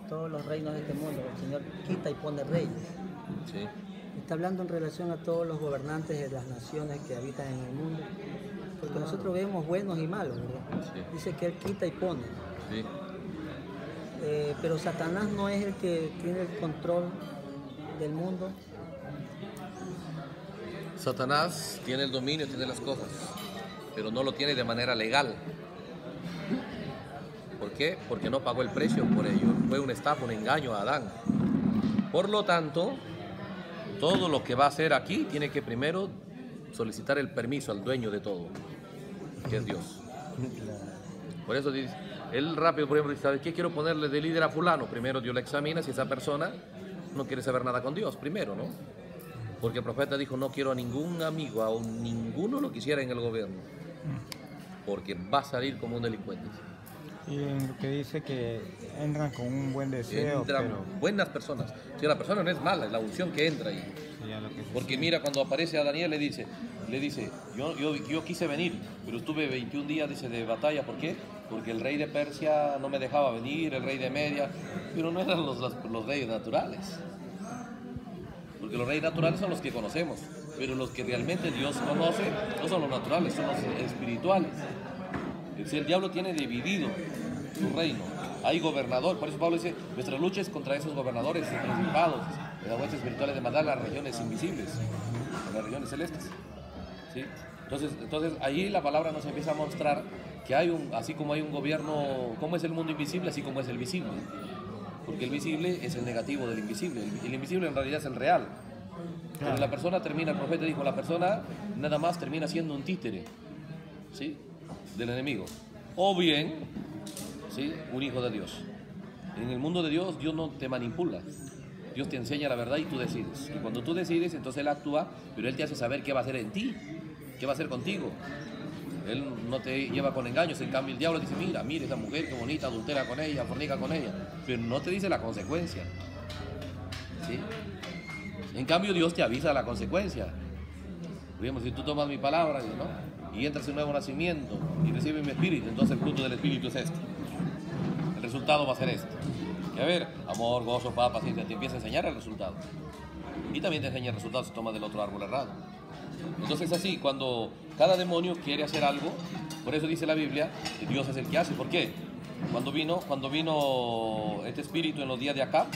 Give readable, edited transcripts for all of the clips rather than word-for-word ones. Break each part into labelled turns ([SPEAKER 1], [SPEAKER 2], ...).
[SPEAKER 1] todos los reinos de este mundo. El Señor quita y pone reyes.
[SPEAKER 2] Sí.
[SPEAKER 1] Está hablando en relación a todos los gobernantes de las naciones que habitan en el mundo. Porque nosotros vemos buenos y malos, ¿verdad?
[SPEAKER 2] Sí.
[SPEAKER 1] Dice que Él quita y pone.
[SPEAKER 2] Sí.
[SPEAKER 1] Pero Satanás no es el que tiene el control del mundo.
[SPEAKER 2] Satanás tiene el dominio, tiene las cosas, pero no lo tiene de manera legal. ¿Por qué? Porque no pagó el precio por ello. Fue una estafa, un engaño a Adán. Por lo tanto, todo lo que va a hacer aquí tiene que primero solicitar el permiso al dueño de todo, que es Dios. Por eso dice, él rápido, por ejemplo, dice, ¿sabes qué? Quiero ponerle de líder a fulano. Primero Dios le examina si esa persona no quiere saber nada con Dios, primero, ¿no? Porque el profeta dijo, no quiero a ningún amigo, a ninguno lo quisiera en el gobierno, porque va a salir como un delincuente.
[SPEAKER 3] Y en lo que dice que entran con un buen deseo,
[SPEAKER 2] Entran
[SPEAKER 3] pero...
[SPEAKER 2] buenas personas. Si la persona no es mala, es la unción que entra ahí. Porque mira, cuando aparece a Daniel le dice, yo quise venir, pero estuve 21 días dice, de batalla. ¿Por qué? Porque el rey de Persia no me dejaba venir, el rey de Media, pero no eran los reyes naturales. Porque los reyes naturales son los que conocemos, pero los que realmente Dios conoce no son los naturales, son los espirituales. Es decir, el diablo tiene dividido su reino. Hay gobernador, por eso Pablo dice, nuestra lucha es contra esos gobernadores, principados, de las huestes espirituales de maldad, las regiones invisibles, las regiones celestes. ¿Sí? Entonces ahí la palabra nos empieza a mostrar que así como hay un gobierno, como es el mundo invisible, así como es el visible. Porque el visible es el negativo del invisible. El invisible en realidad es el real. Pero la persona termina, el profeta dijo, la persona nada más termina siendo un títere, ¿sí?, del enemigo. O bien, ¿sí?, un hijo de Dios. En el mundo de Dios, Dios no te manipula. Dios te enseña la verdad y tú decides. Y cuando tú decides, entonces Él actúa, pero Él te hace saber qué va a hacer en ti, qué va a hacer contigo. Él no te lleva con engaños. En cambio el diablo dice, mira esa mujer, qué bonita, adultera con ella, fornica con ella, pero no te dice la consecuencia, ¿sí? En cambio Dios te avisa la consecuencia. Digamos, si tú tomas mi palabra, ¿no?, y entras en un nuevo nacimiento y recibes mi espíritu, entonces el fruto del espíritu es este. El resultado va a ser este. Que a ver, amor, gozo, paz, paciencia, te empieza a enseñar el resultado. Y también te enseña el resultado si tomas del otro árbol errado. Entonces así, cuando cada demonio quiere hacer algo, por eso dice la Biblia, que Dios es el que hace. ¿Por qué? Cuando vino este espíritu en los días de acá,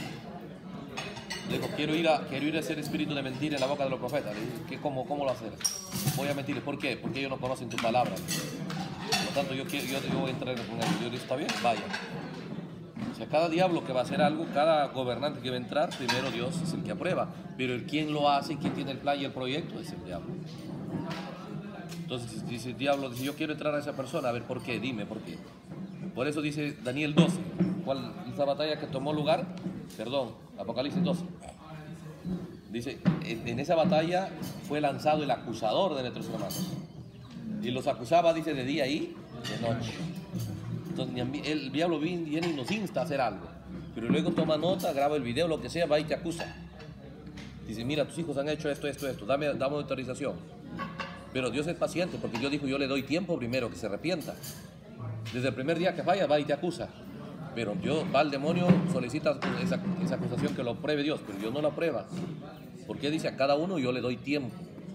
[SPEAKER 2] le dijo, quiero ir a ser espíritu de mentira en la boca de los profetas. Le dije, ¿cómo lo hacer? Voy a mentirles. ¿Por qué? Porque ellos no conocen tu palabra. Por lo tanto, yo voy a entrar con ellos. Yo le dije, ¿está bien? Vaya. O sea, cada diablo que va a hacer algo, cada gobernante que va a entrar, primero Dios es el que aprueba. Pero el quien lo hace y quien tiene el plan y el proyecto es el diablo. Entonces dice el diablo, dice, yo quiero entrar a esa persona. A ver, ¿por qué? Dime, ¿por qué? Por eso dice Daniel 12, esa batalla que tomó lugar, Apocalipsis 12. Dice, en esa batalla fue lanzado el acusador de nuestros hermanos. Y los acusaba, dice, de día y de noche. Entonces el diablo viene y nos insta a hacer algo. Pero luego toma nota, graba el video, lo que sea, va y te acusa. Dice, mira, tus hijos han hecho esto, dame autorización. Pero Dios es paciente, porque Dios dijo, yo le doy tiempo primero que se arrepienta. Desde el primer día que falla, va y te acusa. Pero va el demonio, solicita esa acusación que lo pruebe Dios, pero Dios no la prueba. Porque dice, a cada uno yo le doy tiempo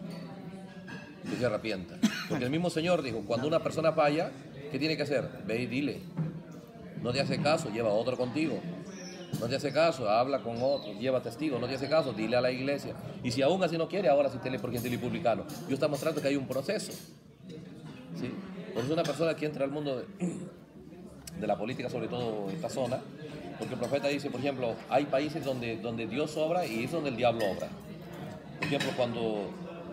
[SPEAKER 2] que se arrepienta. Porque el mismo Señor dijo, cuando una persona falla, ¿qué tiene que hacer? Ve y dile. No te hace caso, lleva a otro contigo. No te hace caso, habla con otro, lleva testigo. No te hace caso, dile a la iglesia. Y si aún así no quiere, ahora sí porque es publicano. Dios está mostrando que hay un proceso, ¿sí? Por eso una persona que entra al mundo de la política, sobre todo esta zona, porque el profeta dice, por ejemplo, hay países donde Dios obra y es donde el diablo obra. Por ejemplo, cuando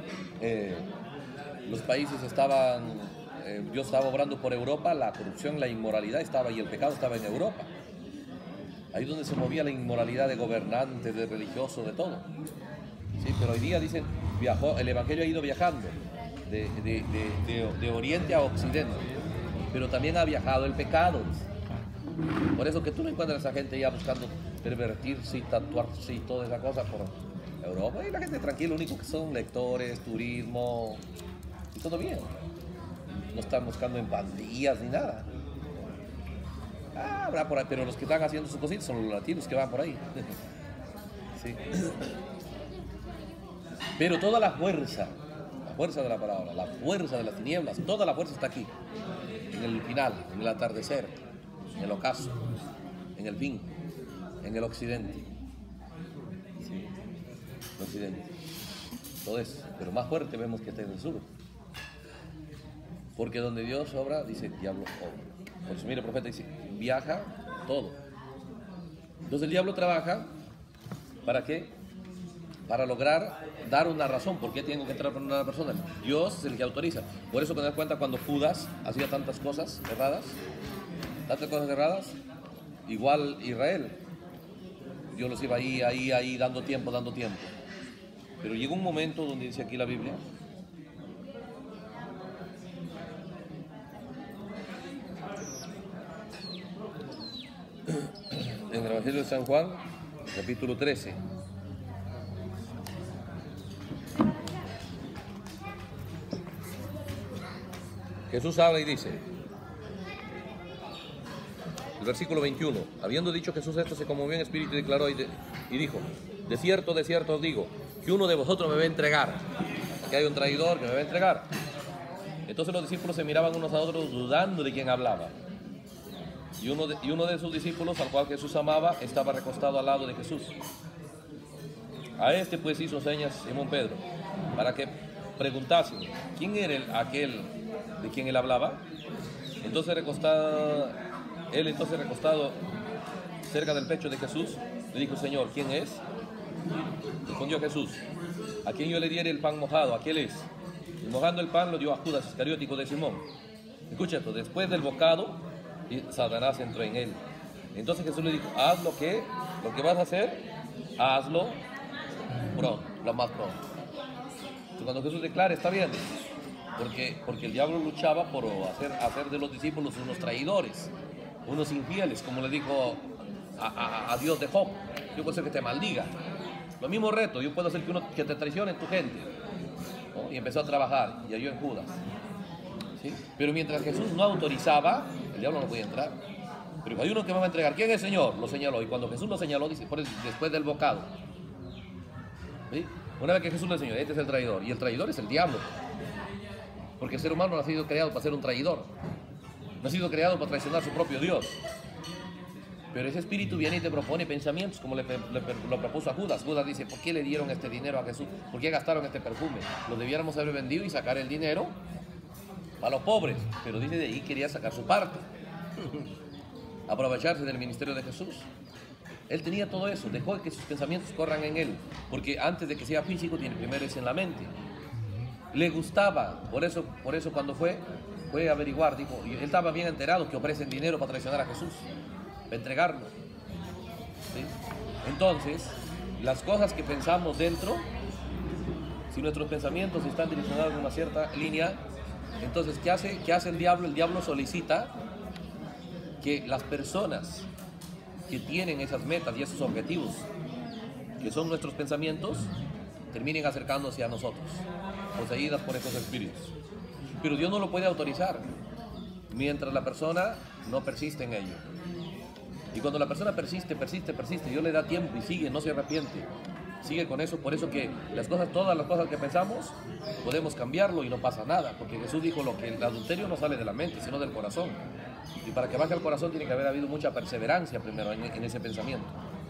[SPEAKER 2] los países Dios estaba obrando por Europa, la corrupción, la inmoralidad estaba y el pecado estaba en Europa. Ahí donde se movía la inmoralidad de gobernantes, de religiosos, de todo. ¿Sí? Pero hoy día dicen, el evangelio ha ido viajando de oriente a occidente, pero también ha viajado el pecado. Por eso que tú no encuentras a esa gente ya buscando pervertirse y tatuarse y toda esa cosa por Europa. Y la gente tranquila, lo único que son lectores, turismo, y todo bien. No están buscando en pandillas ni nada. Habrá por ahí, pero los que están haciendo sus cositas son los latinos que van por ahí. Sí. Pero toda la fuerza de la palabra, la fuerza de las tinieblas, toda la fuerza está aquí, en el final, en el atardecer, en el ocaso, en el fin, en el occidente. Sí, el occidente. Todo eso, pero más fuerte vemos que está en el sur. Porque donde Dios obra, dice el diablo obra. Por eso mira el profeta dice, viaja todo. Entonces el diablo trabaja, ¿para qué? Para lograr dar una razón. ¿Por qué tiene que entrar por una persona? Dios es el que autoriza. Por eso, cuando das cuenta, cuando Judas hacía tantas cosas erradas, igual Israel, Dios los iba ahí, dando tiempo. Pero llegó un momento donde dice aquí la Biblia, en el Evangelio de San Juan, capítulo 13. Jesús habla y dice, el versículo 21, habiendo dicho Jesús esto, se conmovió en espíritu y declaró y dijo, de cierto os digo, que uno de vosotros me va a entregar. Aquí hay un traidor que me va a entregar. Entonces los discípulos se miraban unos a otros dudando de quién hablaba. Y uno de sus discípulos, al cual Jesús amaba, estaba recostado al lado de Jesús. A este pues hizo señas Simón Pedro, para que preguntasen, ¿quién era aquel de quien él hablaba? Entonces recostado cerca del pecho de Jesús, le dijo, Señor, ¿quién es? Respondió Jesús, a quien yo le diere el pan mojado, aquel es. Y mojando el pan lo dio a Judas Iscariote, hijo de Simón. Escucha esto, después del bocado, Satanás entró en él. Entonces Jesús le dijo, haz lo que vas a hacer, hazlo pronto, lo más pronto. Entonces, cuando Jesús declara, está bien, porque el diablo luchaba por hacer de los discípulos unos traidores, unos infieles, como le dijo a Dios de Job, yo puedo hacer que te maldiga. Lo mismo reto, yo puedo hacer que te traicione tu gente, ¿no? Y empezó a trabajar, y halló en Judas, ¿sí? Pero mientras Jesús no autorizaba, el diablo no podía entrar. Pero hay uno que me va a entregar, ¿quién es el Señor? Lo señaló, y cuando Jesús lo señaló, dice, después del bocado, ¿sí? Una vez que Jesús le enseñó, este es el traidor, y el traidor es el diablo, porque el ser humano no ha sido creado para ser un traidor, no ha sido creado para traicionar a su propio Dios. Pero ese espíritu viene y te propone pensamientos, como lo propuso a Judas. Judas dice, ¿por qué le dieron este dinero a Jesús? ¿Por qué gastaron este perfume? Lo debiéramos haber vendido y sacar el dinero a los pobres. Pero dice, de ahí quería sacar su parte, aprovecharse del ministerio de Jesús. Él tenía todo eso, dejó que sus pensamientos corran en él, porque antes de que sea físico, primero es en la mente. Le gustaba, por eso cuando fue a averiguar, dijo, él estaba bien enterado que ofrecen dinero para traicionar a Jesús, para entregarlo, ¿sí? Entonces, las cosas que pensamos dentro, si nuestros pensamientos están direccionados en una cierta línea, entonces, ¿qué hace el diablo? El diablo solicita que las personas que tienen esas metas y esos objetivos, que son nuestros pensamientos, terminen acercándose a nosotros, poseídas por esos espíritus. Pero Dios no lo puede autorizar mientras la persona no persiste en ello. Y cuando la persona persiste, Dios le da tiempo y sigue, no se arrepiente. Sigue con eso, por eso que todas las cosas que pensamos, podemos cambiarlo y no pasa nada. Porque Jesús dijo que el adulterio no sale de la mente, sino del corazón. Y para que baje al corazón tiene que haber habido mucha perseverancia primero en ese pensamiento.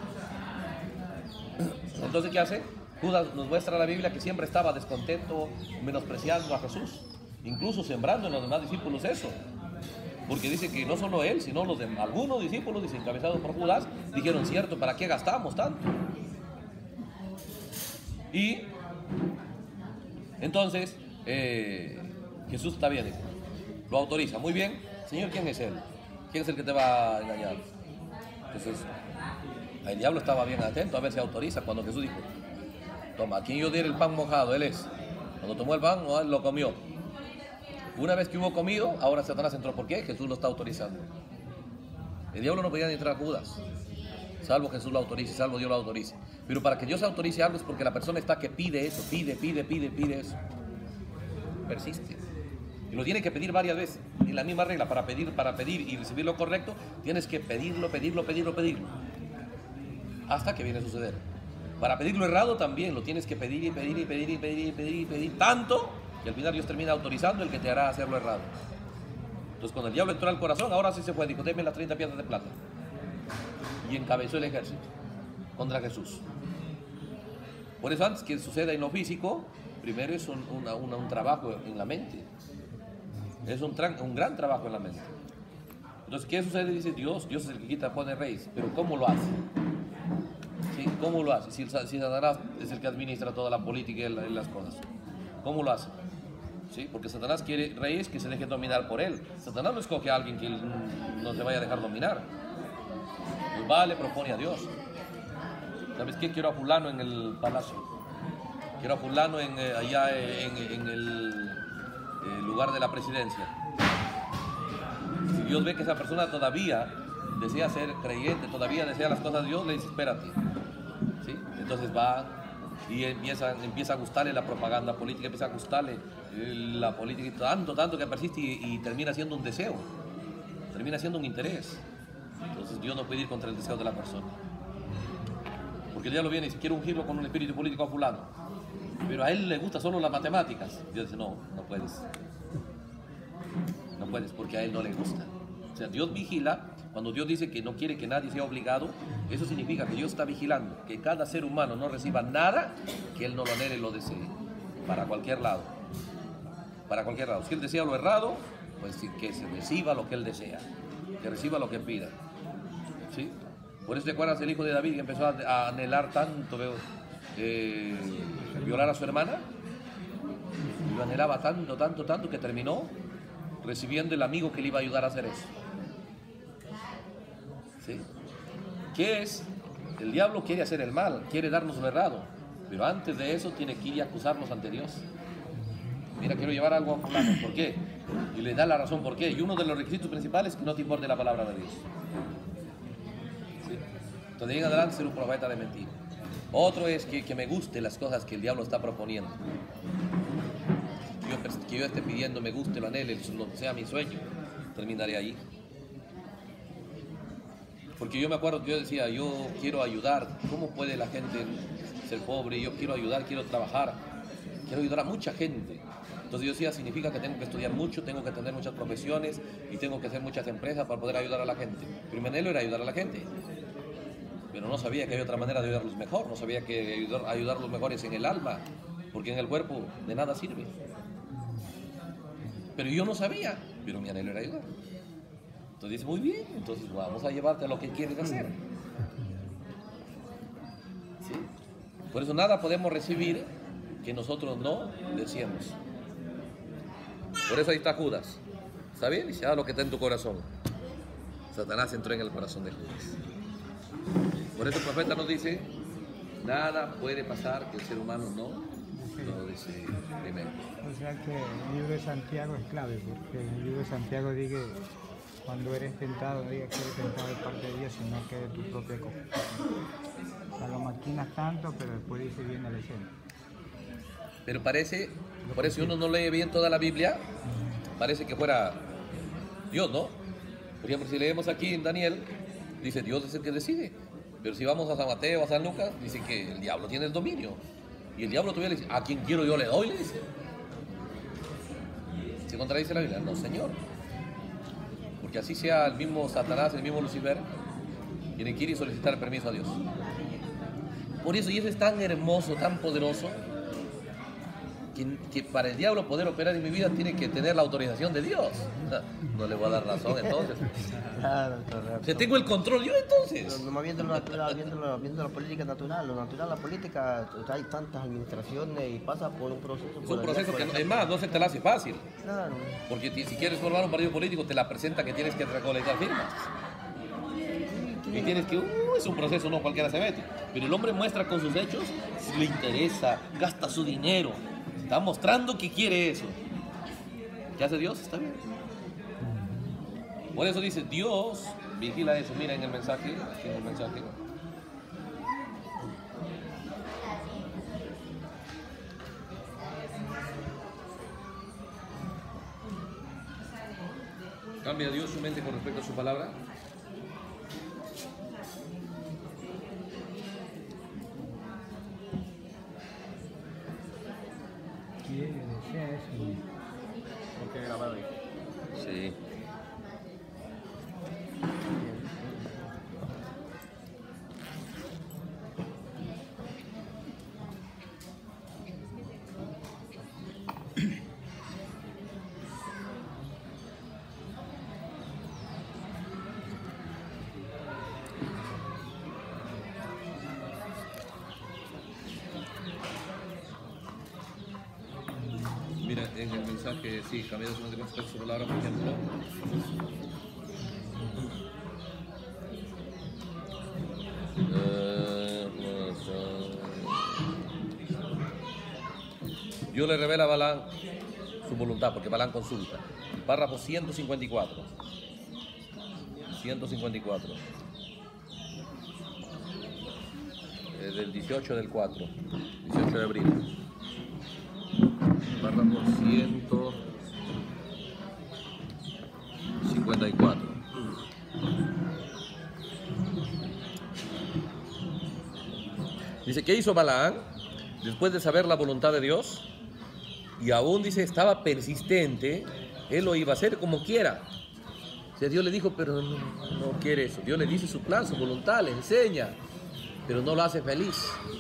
[SPEAKER 2] Entonces, ¿qué hace? Judas nos muestra la Biblia que siempre estaba descontento, menospreciando a Jesús, incluso sembrando en los demás discípulos eso. Porque dice que no solo él, sino algunos discípulos, dice, encabezados por Judas, dijeron, cierto, ¿para qué gastamos tanto? Y entonces Jesús está bien, dice, lo autoriza, muy bien. Señor, ¿quién es él? ¿Quién es el que te va a engañar? Entonces el diablo estaba bien atento a ver si autoriza. Cuando Jesús dijo, toma, a quien yo diera el pan mojado, él es. Cuando tomó el pan, él lo comió. Una vez que hubo comido, ahora Satanás entró. ¿Por qué? Jesús lo está autorizando. El diablo no podía ni entrar a Judas, salvo Jesús lo autorice, salvo Dios lo autorice. Pero para que Dios autorice algo es porque la persona está que pide eso, pide eso. Persiste. Y lo tienes que pedir varias veces. Y la misma regla, para pedir y recibir lo correcto, tienes que pedirlo. Hasta que viene a suceder. Para pedir lo errado también, lo tienes que pedir y pedir tanto, y al final Dios termina autorizando el que te hará hacer lo errado. Entonces cuando el diablo entró al corazón, ahora sí se fue, dijo, denme las 30 piezas de plata. Y encabezó el ejército contra Jesús. Por eso antes que suceda en lo físico, primero es un trabajo en la mente. Es un gran trabajo en la mente. Entonces, ¿qué sucede? Dice Dios es el que quita, pone reyes. Pero ¿cómo lo hace? ¿Sí? ¿Cómo lo hace? Si Satanás es el que administra toda la política y las cosas. ¿Cómo lo hace? ¿Sí? Porque Satanás quiere reyes que se dejen dominar por él. Satanás no escoge a alguien que no se vaya a dejar dominar. Pues le propone a Dios. ¿Sabes qué? Quiero a fulano en el palacio. Quiero a fulano allá en el lugar de la presidencia. Si Dios ve que esa persona todavía desea ser creyente, todavía desea las cosas de Dios, le dice, espérate. ¿Sí? Entonces va y empieza a gustarle la propaganda política, empieza a gustarle la política, y tanto que persiste y termina siendo un deseo, termina siendo un interés. Entonces Dios no puede ir contra el deseo de la persona. Porque el diablo viene y dice, quiero ungirlo con un espíritu político a fulano. Pero a él le gustan solo las matemáticas. Dios dice, no puedes. No puedes porque a él no le gusta. O sea, Dios vigila. Cuando Dios dice que no quiere que nadie sea obligado, eso significa que Dios está vigilando que cada ser humano no reciba nada que él no lo anhele y lo desee. Para cualquier lado. Para cualquier lado. Si él desea lo errado, pues que se reciba lo que él desea. Que reciba lo que pida. ¿Sí? Por eso te acuerdas el hijo de David que empezó a anhelar tanto violar a su hermana. Y lo anhelaba tanto que terminó recibiendo el amigo que le iba a ayudar a hacer eso. ¿Sí? ¿Qué es? El diablo quiere hacer el mal, quiere darnos lo errado, pero antes de eso tiene que ir y acusarnos ante Dios. Mira, quiero llevar algo a fulano, ¿por qué? Y le da la razón por qué. Y uno de los requisitos principales es que no te importe la palabra de Dios. ¿Sí? Entonces, de ahí en adelante ser un profeta de mentira. Otro es que me guste las cosas que el diablo está proponiendo. Que yo esté pidiendo, me guste, lo anhele, lo sea mi sueño, terminaré ahí. Porque yo me acuerdo que yo decía, yo quiero ayudar. ¿Cómo puede la gente ser pobre? Yo quiero ayudar, quiero trabajar, quiero ayudar a mucha gente. Entonces yo decía, significa que tengo que estudiar mucho, tengo que tener muchas profesiones y tengo que hacer muchas empresas para poder ayudar a la gente. Pero mi anhelo era ayudar a la gente. Pero no sabía que había otra manera de ayudarlos mejor, no sabía que ayudarlos mejor es en el alma, porque en el cuerpo de nada sirve. Pero yo no sabía, pero mi anhelo era ayudar. Entonces dice, muy bien, entonces vamos a llevarte a lo que quieres hacer. ¿Sí? Por eso nada podemos recibir que nosotros no deseemos. Por eso ahí está Judas. ¿Está bien? Dice, lo que está en tu corazón. Satanás entró en el corazón de Judas. Por eso el profeta nos dice, nada puede pasar que el ser humano no lo desee primero.
[SPEAKER 3] O sea que el libro de Santiago es clave, porque el libro de Santiago dice, cuando eres tentado, no digas que eres tentado de parte de Dios, sino que de tu propia concupiscencia. O sea, lo maquinas tanto, pero después dice bien la escena.
[SPEAKER 2] Pero parece, por eso si uno no lee bien toda la Biblia, parece que fuera Dios, ¿no? Por ejemplo, si leemos aquí en Daniel, dice Dios es el que decide. Pero si vamos a San Mateo, a San Lucas, dice que el diablo tiene el dominio. Y el diablo todavía le dice, a quien quiero yo le doy, le dice. ¿Se contradice la Biblia? No, señor. Porque así sea el mismo Satanás, el mismo Lucifer, tiene que ir y solicitar permiso a Dios. Por eso, y eso es tan hermoso, tan poderoso, que para el diablo poder operar en mi vida tiene que tener la autorización de Dios. No le voy a dar razón entonces.
[SPEAKER 4] Claro, correcto.
[SPEAKER 2] O sea, tengo el control yo entonces.
[SPEAKER 4] No viendo lo natural, viendo la política natural, lo natural, la política, hay tantas administraciones y pasa por un proceso.
[SPEAKER 2] Es un proceso que, es más, no se te la hace fácil.
[SPEAKER 4] Claro.
[SPEAKER 2] Porque si quieres formar un partido político, te la presenta que tienes que recolectar firmas. Y tienes que, es un proceso, no cualquiera se mete. Pero el hombre muestra con sus hechos, si le interesa, gasta su dinero, está mostrando que quiere eso. ¿Qué hace Dios? Está bien. Por eso dice, Dios vigila eso. Mira en el mensaje, aquí en el mensaje. cambia Dios su mente con respecto a su palabra?
[SPEAKER 3] Quiere, desea eso.
[SPEAKER 4] Porque grabado ahí.
[SPEAKER 2] Sí. Mira, en el mensaje, sí, cambiando su mente con respecto a su palabra, por ejemplo. Dios le revela a Balaam su voluntad, porque Balaam consulta. Párrafo 154. 154. Del 18 del 4. 18 de abril. Párrafo 154. Dice, ¿qué hizo Balaam después de saber la voluntad de Dios? Y aún dice, estaba persistente, él lo iba a hacer como quiera. O sea, Dios le dijo, pero no quiere eso. Dios le dice su plan, su voluntad, le enseña, pero no lo hace feliz.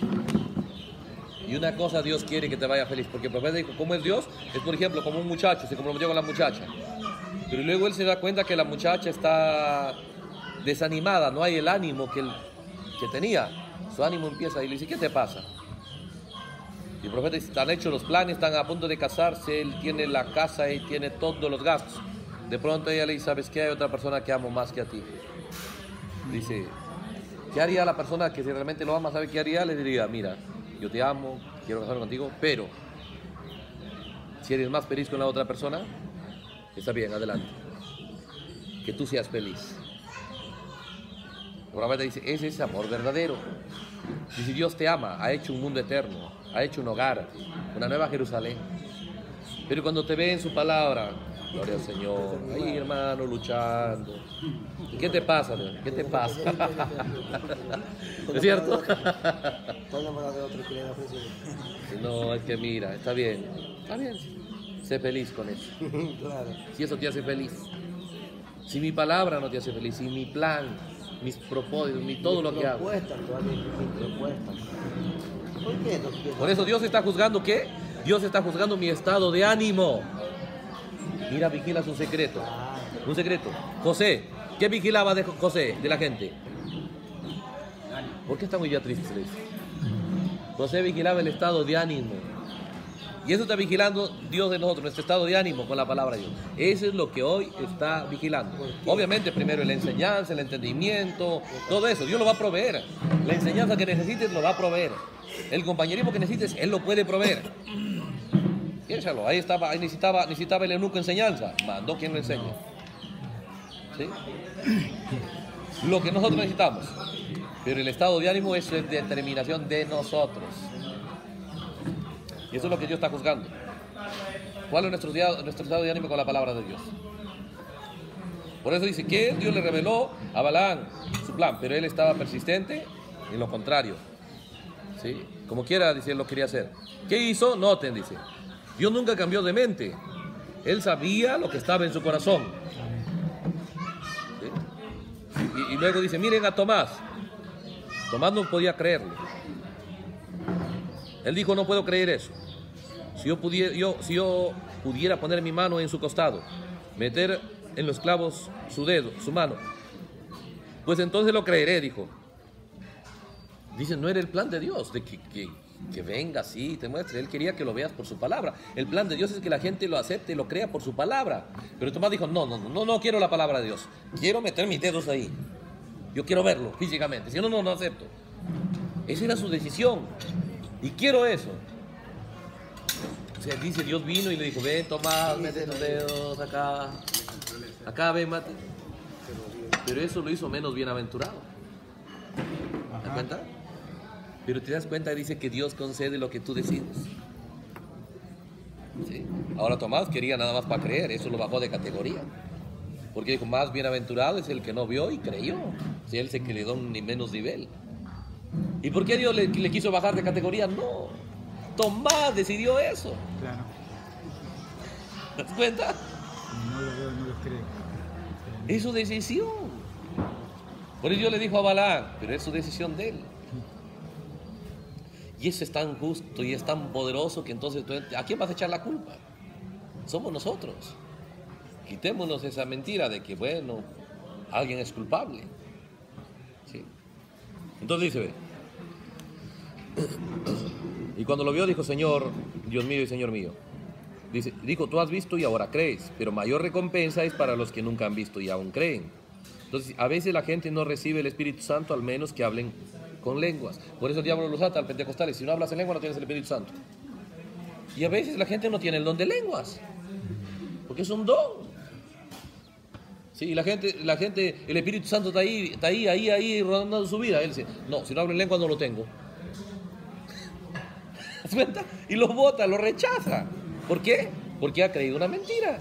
[SPEAKER 2] Y una cosa Dios quiere que te vaya feliz, porque el profeta dijo, ¿cómo es Dios? Es, por ejemplo, como un muchacho, se comprometió con la muchacha. Pero luego él se da cuenta que la muchacha está desanimada, no hay el ánimo que tenía. Su ánimo empieza y le dice, ¿qué te pasa? Y el profeta dice, están hechos los planes, están a punto de casarse, él tiene la casa y tiene todos los gastos. De pronto ella le dice, ¿sabes qué? Hay otra persona que amo más que a ti. Dice, ¿qué haría la persona que si realmente lo ama? ¿Sabe qué haría? Le diría, mira, yo te amo, quiero casarme contigo, pero si eres más feliz con la otra persona, está bien, adelante. Que tú seas feliz. El profeta dice, ese es amor verdadero. Dice, Dios te ama, ha hecho un mundo eterno, ha hecho un hogar, una nueva Jerusalén. Pero cuando te ve en su palabra, gloria al Señor, ahí hermano luchando. ¿Qué te pasa? ¿Qué te pasa? ¿Es cierto? No, es que mira, está bien, sé feliz con eso. Si eso te hace feliz. Si mi palabra no te hace feliz, si mi plan, mis propósitos, todo lo que hago. Por eso Dios está juzgando, ¿qué? Dios está juzgando mi estado de ánimo. Mira, vigilas un secreto. Un secreto. José, ¿qué vigilaba de José, de la gente? ¿Por qué está muy ya triste? Se le dice. José vigilaba el estado de ánimo. Y eso está vigilando Dios de nosotros, nuestro estado de ánimo con la palabra de Dios. Eso es lo que hoy está vigilando. Obviamente primero la enseñanza, el entendimiento, todo eso, Dios lo va a proveer. La enseñanza que necesites lo va a proveer. El compañerismo que necesites, Él lo puede proveer. Piénsalo, ahí estaba, ahí necesitaba el eunuco enseñanza, mandó quien lo enseñe. ¿Sí? Lo que nosotros necesitamos. Pero el estado de ánimo es determinación de nosotros. Y eso es lo que Dios está juzgando. ¿Cuál es nuestro estado de ánimo con la palabra de Dios? Por eso dice que Dios le reveló a Balaam su plan, pero él estaba persistente en lo contrario. ¿Sí? Como quiera, dice, él lo quería hacer. ¿Qué hizo? Noten, dice. Dios nunca cambió de mente. Él sabía lo que estaba en su corazón. ¿Sí? Y luego dice, miren a Tomás. Tomás no podía creerle. Él dijo, no puedo creer eso. Si yo pudiera poner mi mano en su costado, meter en los clavos su dedo, su mano, pues entonces lo creeré, dijo. Dice, no era el plan de Dios, de que venga así, te muestre. Él quería que lo veas por su palabra. El plan de Dios es que la gente lo acepte y lo crea por su palabra. Pero Tomás dijo, no quiero la palabra de Dios. Quiero meter mis dedos ahí. Yo quiero verlo físicamente. Si no acepto. Esa era su decisión. Y quiero eso. O sea, dice, Dios vino y le dijo, ven, Tomás, mete tus dedos acá. Acá, ven, mate. Pero eso lo hizo menos bienaventurado. ¿Te das cuenta? Pero te das cuenta, dice que Dios concede lo que tú decides. ¿Sí? Ahora Tomás quería nada más para creer, eso lo bajó de categoría. Porque dijo, más bienaventurado es el que no vio y creyó. Si él se quedó en ni menos nivel. ¿Y por qué Dios le quiso bajar de categoría? No. Tomás decidió eso.
[SPEAKER 3] Claro.
[SPEAKER 2] ¿Te das cuenta?
[SPEAKER 3] No lo veo, no lo creo.
[SPEAKER 2] Es su decisión. Por eso Dios le dijo a Balaam, pero es su decisión de él. Y eso es tan justo y es tan poderoso que entonces, ¿a quién vas a echar la culpa? Somos nosotros. Quitémonos esa mentira de que, bueno, alguien es culpable. ¿Sí? Entonces dice, y cuando lo vio dijo, Señor, Dios mío y Señor mío. Dijo, tú has visto y ahora crees, pero mayor recompensa es para los que nunca han visto y aún creen. Entonces, a veces la gente no recibe el Espíritu Santo, al menos que hablen con lenguas. Por eso el diablo los ata al pentecostales. Si no hablas en lengua, no tienes el Espíritu Santo. Y a veces la gente no tiene el don de lenguas, porque es un don. Sí, la gente, el Espíritu Santo está ahí, rodando su vida. Él dice, no, si no hablo en lengua no lo tengo. ¿Te das cuenta? Y lo bota, lo rechaza. ¿Por qué? Porque ha creído una mentira.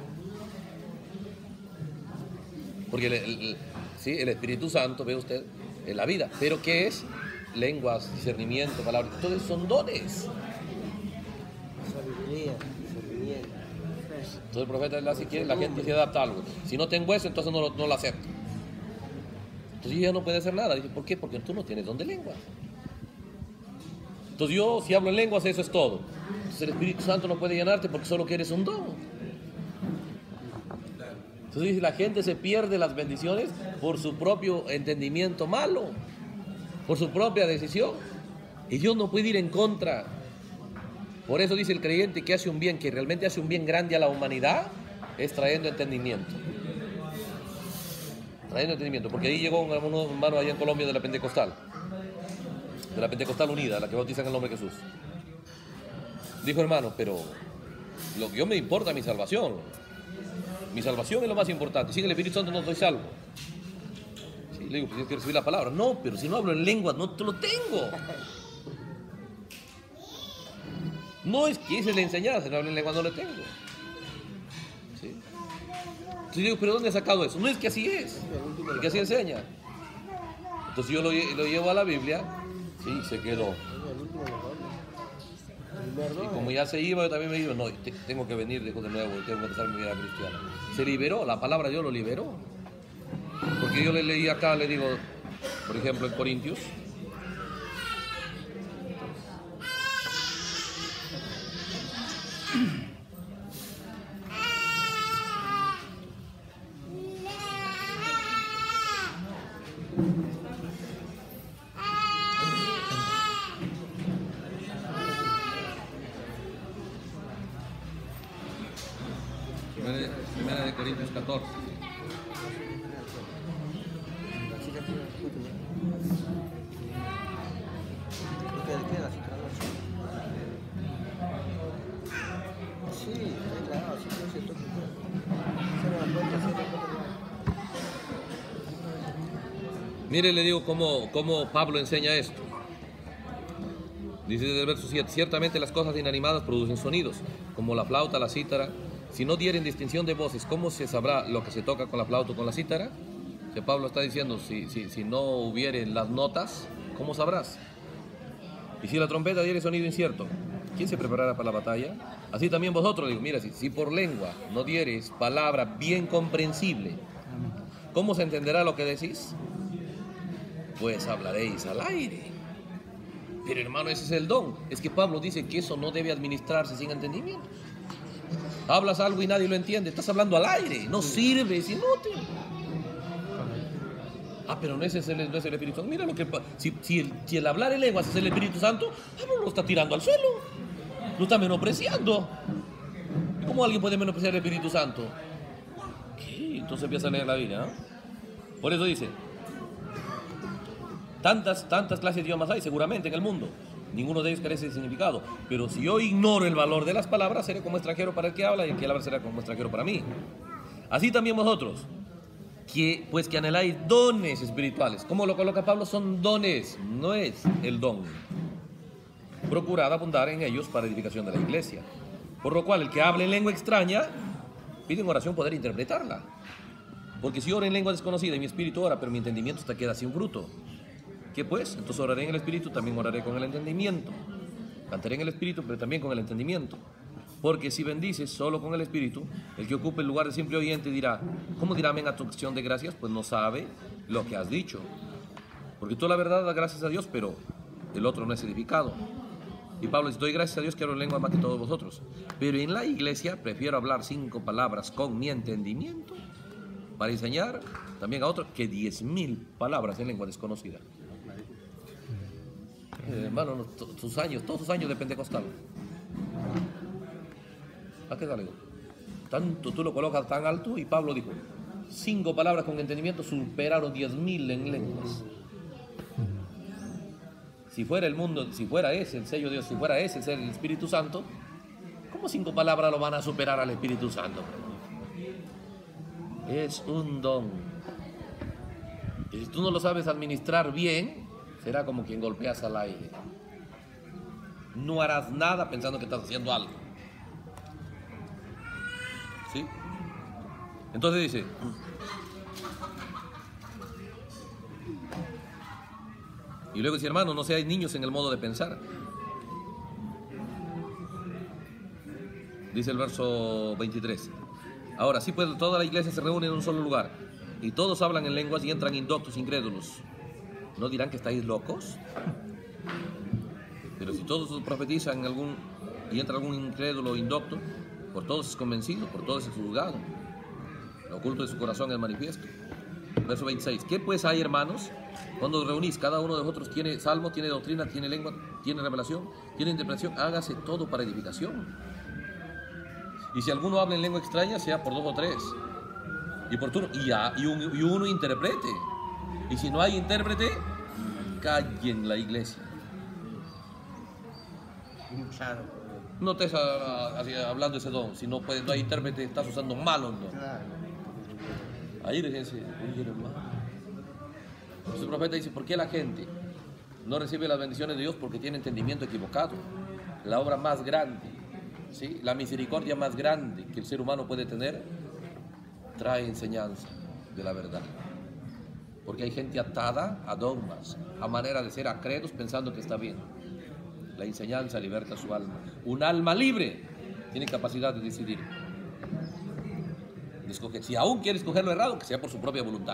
[SPEAKER 2] Porque el Espíritu Santo, ve usted, en la vida. ¿Pero qué es? Lenguas, discernimiento, palabras. Todos son dones.
[SPEAKER 4] Sabiduría, discernimiento.
[SPEAKER 2] Entonces el profeta le hace que la gente se adapta a algo. Si no tengo eso, entonces no lo acepto. Entonces ella no puede hacer nada. Dice, ¿por qué? Porque tú no tienes don de lenguas. Entonces yo, si hablo en lenguas, eso es todo. Entonces el Espíritu Santo no puede llenarte porque solo quieres un don. Entonces dice, la gente se pierde las bendiciones por su propio entendimiento malo, por su propia decisión. Y Dios no puede ir en contra. Por eso dice el creyente que hace un bien, que realmente hace un bien grande a la humanidad, es trayendo entendimiento. Trayendo entendimiento. Porque ahí llegó un hermano allá en Colombia de la Pentecostal Unida, la que bautiza en el nombre de Jesús. Dijo, hermano, pero lo que yo me importa mi salvación. Mi salvación es lo más importante. Sin el Espíritu Santo no estoy salvo. Sí, le digo, pues tienes que recibir la palabra. No, pero si no hablo en lengua, no te lo tengo. No es que esa es la enseñanza, si no hablo en lengua no lo tengo. ¿Sí? Entonces digo, pero ¿dónde has sacado eso? No es que así es, es que así enseña. Entonces yo lo llevo a la Biblia, sí, se quedó. Y como ya se iba, yo también me iba, no, tengo que venir de nuevo, tengo que empezar mi vida cristiana. Se liberó, la palabra de Dios lo liberó. Porque yo le leí acá, le digo, por ejemplo, en Corintios. Primera de Corintios 14.
[SPEAKER 4] Sí, claro, sí, yo siento que
[SPEAKER 2] Mire, le digo cómo Pablo enseña esto. Dice desde el verso 7, ciertamente las cosas inanimadas producen sonidos, como la flauta, la cítara. Si no dieren distinción de voces, ¿cómo se sabrá lo que se toca con la flauta o con la cítara? Que Pablo está diciendo, si no hubieren las notas, ¿cómo sabrás? Y si la trompeta diere sonido incierto, ¿quién se preparará para la batalla? Así también vosotros, digo, mira, si por lengua no dieres palabra bien comprensible, ¿cómo se entenderá lo que decís? Pues hablaréis al aire. Pero hermano, ese es el don. Es que Pablo dice que eso no debe administrarse sin entendimiento. Hablas algo y nadie lo entiende, estás hablando al aire, no sirve, es inútil. Pero no es el Espíritu Santo. Mira lo que si el hablar en lenguas es el Espíritu Santo, Pablo lo está tirando al suelo, lo está menospreciando. ¿Cómo alguien puede menospreciar el Espíritu Santo? ¿Qué? Entonces empieza a leer la Biblia, ¿no? Por eso dice, tantas clases de idiomas hay seguramente en el mundo. Ninguno de ellos carece de significado. Pero si yo ignoro el valor de las palabras, seré como extranjero para el que habla y el que habla será como extranjero para mí. Así también vosotros, que anheláis dones espirituales. ¿Cómo lo coloca Pablo? Son dones, no es el don. Procurad abundar en ellos para edificación de la iglesia. Por lo cual, el que hable en lengua extraña, pide en oración poder interpretarla. Porque si oro en lengua desconocida y mi espíritu ora, pero mi entendimiento hasta queda sin fruto. ¿Qué pues? Entonces oraré en el espíritu, también oraré con el entendimiento. Cantaré en el espíritu, pero también con el entendimiento. Porque si bendices solo con el espíritu, el que ocupe el lugar de simple oyente dirá, ¿cómo dirá amén a tu acción de gracias? Pues no sabe lo que has dicho. Porque tú la verdad das gracias a Dios, pero el otro no es edificado. Y Pablo dice, doy gracias a Dios que hablo en lengua más que todos vosotros. Pero en la iglesia prefiero hablar 5 palabras con mi entendimiento para enseñar también a otros que 10.000 palabras en lengua desconocida. Hermano, todos sus años de pentecostal. ¿A qué tal? Tanto tú lo colocas tan alto y Pablo dijo, 5 palabras con entendimiento superaron 10.000 en lenguas. Si fuera el mundo, si fuera ese el sello de Dios, si fuera ese el ser del Espíritu Santo, ¿cómo 5 palabras lo van a superar al Espíritu Santo? Es un don. Y si tú no lo sabes administrar bien, será como quien golpeas al aire. No harás nada pensando que estás haciendo algo. ¿Sí? Entonces dice, y luego dice, hermano, no seáis niños en el modo de pensar. Dice el verso 23. Ahora, sí, pues toda la iglesia se reúne en un solo lugar y todos hablan en lenguas y entran indoctos, incrédulos. ¿No dirán que estáis locos? Pero si todos profetizan y entra algún incrédulo o indocto, por todos es convencido, por todos es juzgado. Lo oculto de su corazón es manifiesto. Verso 26. ¿Qué pues hay, hermanos? Cuando os reunís, cada uno de vosotros tiene salmo, tiene doctrina, tiene lengua, tiene revelación, tiene interpretación, hágase todo para edificación. Y si alguno habla en lengua extraña, sea por 2 o 3. Y por turno, y uno interprete. Y si no hay intérprete, calle en la iglesia.
[SPEAKER 4] Claro.
[SPEAKER 2] No estés hablando ese don. Si no puedes, no hay intérprete, estás usando malo, ¿no?
[SPEAKER 4] Claro.
[SPEAKER 2] Ahí le dice, oye, hermano. Su profeta dice, ¿por qué la gente no recibe las bendiciones de Dios? Porque tiene entendimiento equivocado. La obra más grande, ¿sí? La misericordia más grande que el ser humano puede tener, trae enseñanza de la verdad. Porque hay gente atada a dogmas, a manera de ser, a credos, pensando que está bien. La enseñanza liberta su alma. Un alma libre tiene capacidad de decidir. De escoger. Si aún quiere escoger lo errado, que sea por su propia voluntad.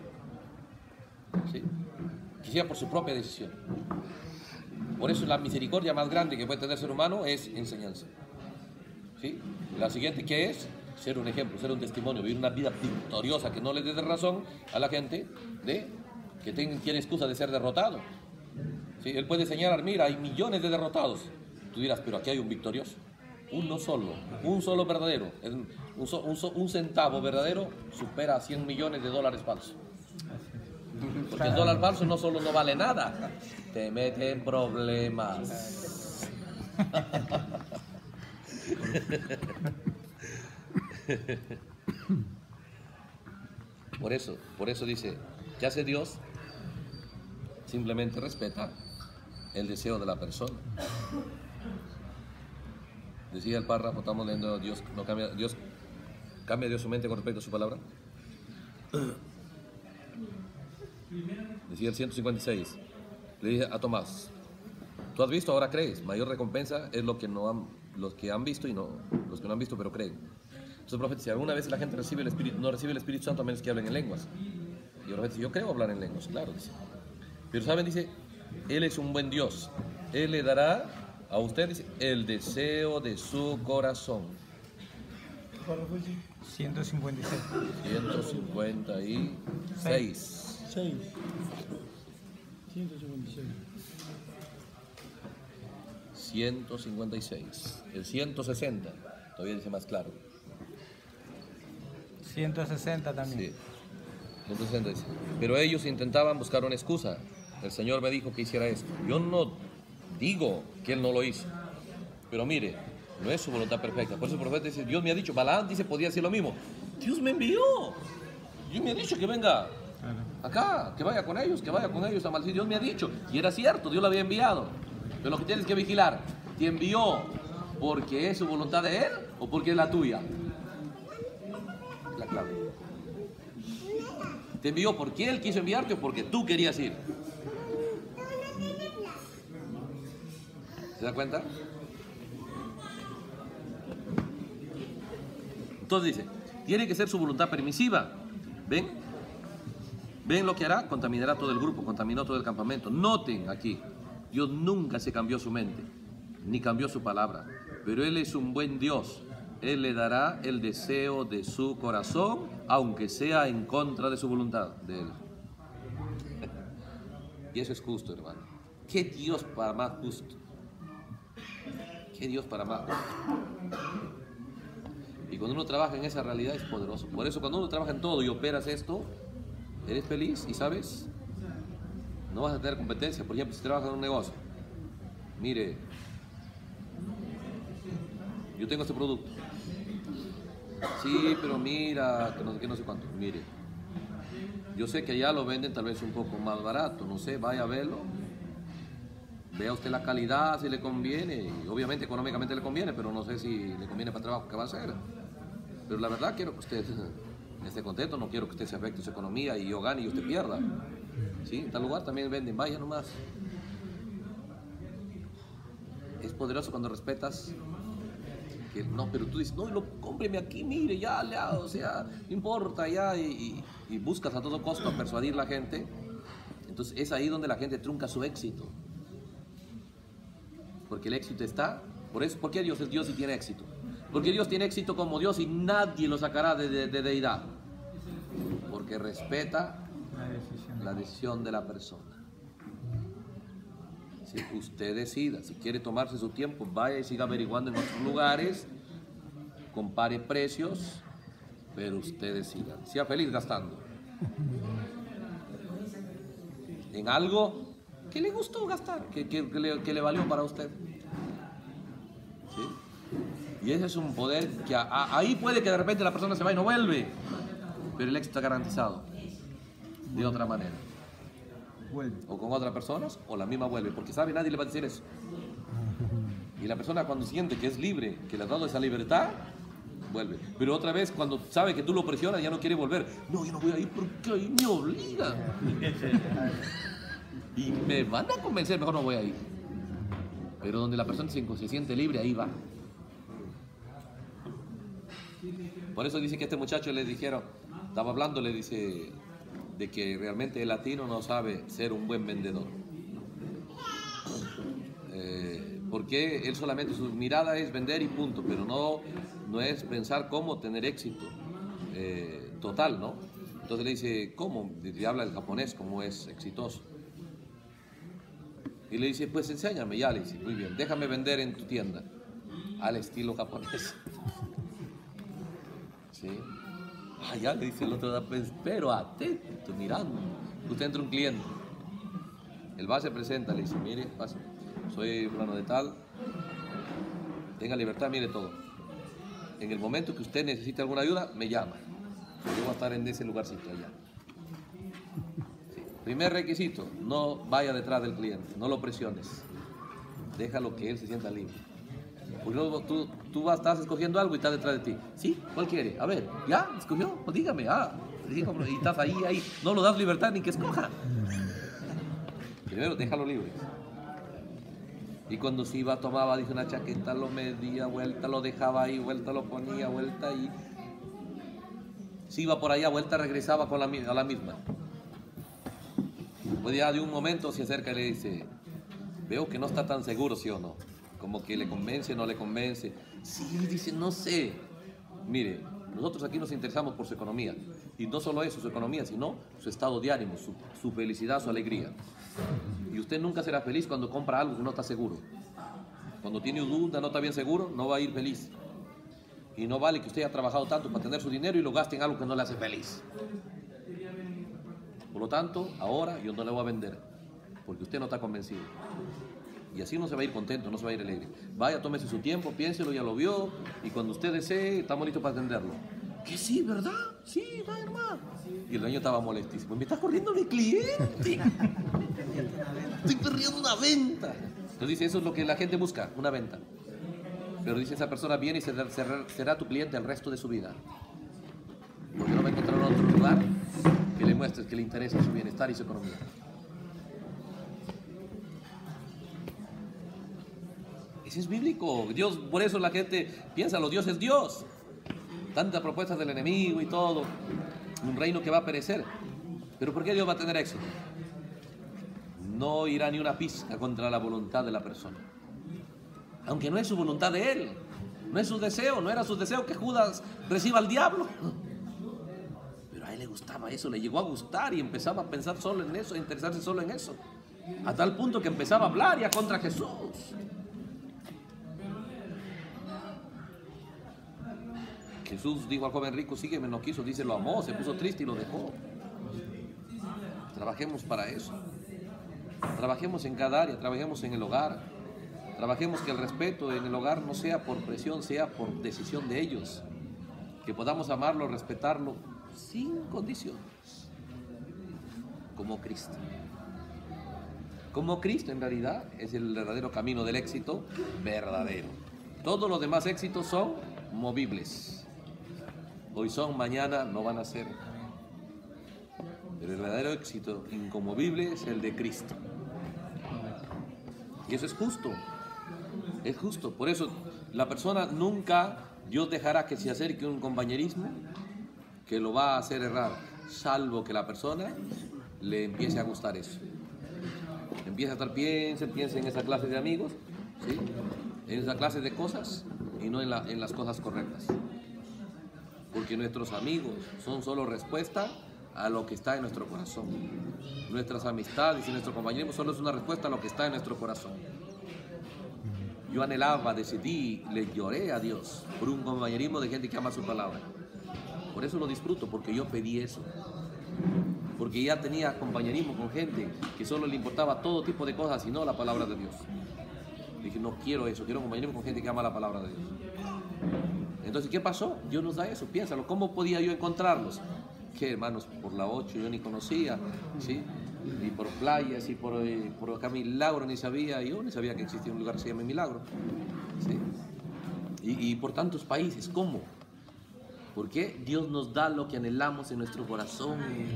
[SPEAKER 2] ¿Sí? Que sea por su propia decisión. Por eso la misericordia más grande que puede tener el ser humano es enseñanza. ¿Sí? La siguiente, ¿qué es? Ser un ejemplo, ser un testimonio, vivir una vida victoriosa, que no le dé razón a la gente de que tiene excusa de ser derrotado. ¿Sí? Él puede señalar, mira, hay millones de derrotados. Tú dirás, pero aquí hay un victorioso. Uno solo, un solo verdadero. Un centavo verdadero supera a 100 millones de dólares falsos. Porque el dólar falso no solo no vale nada, te mete en problemas. Por eso dice, ¿qué hace Dios? Simplemente respeta el deseo de la persona. Decía el párrafo, estamos leyendo, Dios cambia Dios su mente con respecto a su palabra. Decía el 156, le dije a Tomás, tú has visto, ahora crees, mayor recompensa es los que han visto y no los que no han visto pero creen. Entonces el profeta dice, alguna vez la gente no recibe el Espíritu Santo a menos que hablen en lenguas. Y el profeta dice, yo creo hablar en lenguas, claro, dice. Pero saben, dice, Él es un buen Dios, Él le dará a ustedes el deseo de su corazón.
[SPEAKER 3] 156.
[SPEAKER 2] 156. 156. El 160, todavía dice más claro.
[SPEAKER 3] 160 también.
[SPEAKER 2] Sí. 160 dice. Pero ellos intentaban buscar una excusa. El Señor me dijo que hiciera esto. Yo no digo que Él no lo hizo. Pero mire, no es su voluntad perfecta. Por eso el profeta dice, Dios me ha dicho, Balaam dice, podía decir lo mismo. Dios me envió. Dios me ha dicho que venga acá, que vaya con ellos a maldecir. Dios me ha dicho. Y era cierto, Dios lo había enviado. Pero lo que tienes que vigilar, ¿te envió porque es su voluntad de Él o porque es la tuya? La clave. Te envió porque Él quiso enviarte o porque tú querías ir. ¿Se da cuenta? Entonces dice, tiene que ser su voluntad permisiva. ¿Ven? ¿Ven lo que hará? Contaminará todo el grupo, contaminó todo el campamento. Noten aquí, Dios nunca se cambió su mente, ni cambió su palabra. Pero Él es un buen Dios. Él le dará el deseo de su corazón, aunque sea en contra de su voluntad, de Él. Y eso es justo, hermano. ¿Qué Dios para más justo? ¿Qué Dios para más justo? Y cuando uno trabaja en esa realidad es poderoso. Por eso cuando uno trabaja en todo y operas esto, eres feliz y sabes, no vas a tener competencia. Por ejemplo, si trabajas en un negocio, mire, yo tengo este producto. Sí, pero mira, que no sé cuánto. Mire, yo sé que allá lo venden tal vez un poco más barato, no sé, vaya a verlo. Vea usted la calidad, si le conviene. Y obviamente económicamente le conviene, pero no sé si le conviene para el trabajo que va a hacer. Pero la verdad quiero que usted esté contento, no quiero que usted se afecte su economía y yo gane y usted pierda. ¿Sí? En tal lugar también venden, vaya nomás. Es poderoso cuando respetas. Que no, pero tú dices, no, cómpreme aquí, mire, ya, o sea, no importa, ya, y buscas a todo costo a persuadir a la gente. Entonces es ahí donde la gente trunca su éxito. Porque el éxito está, ¿por qué Dios es Dios y tiene éxito? Porque Dios tiene éxito como Dios y nadie lo sacará de deidad. Porque respeta la decisión de la persona. Si usted decida, si quiere tomarse su tiempo, vaya y siga averiguando en otros lugares, compare precios, pero usted decida. Sea feliz gastando en algo que le gustó gastar, que le valió para usted. ¿Sí? Y ese es un poder que ahí puede que de repente la persona se va y no vuelve, pero el éxito está garantizado de otra manera.
[SPEAKER 3] Vuelve.
[SPEAKER 2] O con otras personas, o la misma vuelve, porque sabe, nadie le va a decir eso. Y la persona cuando siente que es libre, que le ha dado esa libertad, vuelve. Pero otra vez, cuando sabe que tú lo presionas, ya no quiere volver. No, yo no voy a ir porque ahí me obligan. Y me van a convencer, mejor no voy a ir. Pero donde la persona se siente libre, ahí va. Por eso dice que a este muchacho le dijeron, estaba hablando, le dice, de que realmente el latino no sabe ser un buen vendedor. Porque él solamente, su mirada es vender y punto, pero no es pensar cómo tener éxito total, ¿no? Entonces le dice, ¿cómo? Le habla el japonés, cómo es exitoso. Y le dice, pues enséñame, ya, le dice, muy bien, déjame vender en tu tienda, al estilo japonés. ¿Sí? Ah, ya, le dice el otro, pues, pero atento, mirando. Usted entra un cliente, el va, se presenta, le dice, mire, pase, soy fulano de tal, tenga libertad, mire todo. En el momento que usted necesite alguna ayuda, me llama. Yo voy a estar en ese lugarcito allá. Sí. Primer requisito, no vaya detrás del cliente, no lo presiones. Déjalo que él se sienta libre. Porque luego tú estás escogiendo algo y está detrás de ti. ¿Sí? ¿Cuál quiere? A ver, ¿ya? ¿Escogió? Pues dígame. Y estás ahí. No lo das libertad ni que escoja. Primero, déjalo libre. Y cuando se iba, tomaba, dice, una chaqueta, lo medía, vuelta, lo dejaba ahí, vuelta, lo ponía, vuelta ahí. Si iba por allá, vuelta, regresaba a la misma. Pues ya de un momento se acerca y le dice, veo que no está tan seguro, ¿sí o no? Como que le convence, no le convence. Sí, dice, no sé. Mire, nosotros aquí nos interesamos por su economía. Y no solo eso, su economía, sino su estado de ánimo, su felicidad, su alegría. Y usted nunca será feliz cuando compra algo que no está seguro. Cuando tiene duda, no está bien seguro, no va a ir feliz. Y no vale que usted haya trabajado tanto para tener su dinero y lo gaste en algo que no le hace feliz. Por lo tanto, ahora yo no le voy a vender, porque usted no está convencido. Y así no se va a ir contento, no se va a ir alegre. Vaya, tómese su tiempo, piénselo, ya lo vio, y cuando usted desee, estamos listos para atenderlo. Que sí, ¿verdad? Sí, vaya hermano. Y el dueño estaba molestísimo. Me está corriendo mi cliente. Estoy perdiendo una venta. Entonces dice, eso es lo que la gente busca, una venta. Pero dice, esa persona viene y será tu cliente el resto de su vida. Porque no va a encontrar otro lugar que le demuestres que le interesa su bienestar y su economía. Eso es bíblico. Dios, por eso la gente piensa, los dioses es Dios. Tantas propuestas del enemigo y todo. Un reino que va a perecer. ¿Pero por qué Dios va a tener éxito? No irá ni una pizca contra la voluntad de la persona. Aunque no es su voluntad de él. No es su deseo. No era su deseo que Judas reciba al diablo. Pero a él le gustaba eso. Le llegó a gustar y empezaba a pensar solo en eso, a interesarse solo en eso. A tal punto que empezaba a hablar ya contra Jesús. Jesús dijo al joven rico, sígueme, no quiso, dice, lo amó, se puso triste y lo dejó. Trabajemos para eso. Trabajemos en cada área, trabajemos en el hogar. Trabajemos que el respeto en el hogar no sea por presión, sea por decisión de ellos. Que podamos amarlo, respetarlo sin condiciones. Como Cristo. Como Cristo en realidad es el verdadero camino del éxito verdadero. Todos los demás éxitos son movibles. Hoy son, mañana no van a ser. Pero el verdadero éxito inconmovible es el de Cristo. Y eso es justo. Es justo. Por eso la persona nunca, Dios dejará que se acerque un compañerismo que lo va a hacer errar, salvo que la persona le empiece a gustar eso. Empieza a estar, piense en esa clase de amigos, ¿sí? En esa clase de cosas y no en las cosas correctas. Porque nuestros amigos son solo respuesta a lo que está en nuestro corazón. Nuestras amistades y nuestro compañerismo solo es una respuesta a lo que está en nuestro corazón. Yo anhelaba, decidí, le lloré a Dios por un compañerismo de gente que ama su palabra. Por eso lo disfruto, porque yo pedí eso. Porque ya tenía compañerismo con gente que solo le importaba todo tipo de cosas y no la palabra de Dios. Dije, no quiero eso, quiero compañerismo con gente que ama la palabra de Dios. Entonces, ¿qué pasó? Dios nos da eso, piénsalo. ¿Cómo podía yo encontrarlos? ¿Qué, hermanos? Por la 8 yo ni conocía, ¿sí? Y por playas, y por acá Milagro ni sabía, yo ni sabía que existía un lugar que se llama Milagro, ¿sí? Y por tantos países, ¿cómo? Porque Dios nos da lo que anhelamos en nuestro corazón.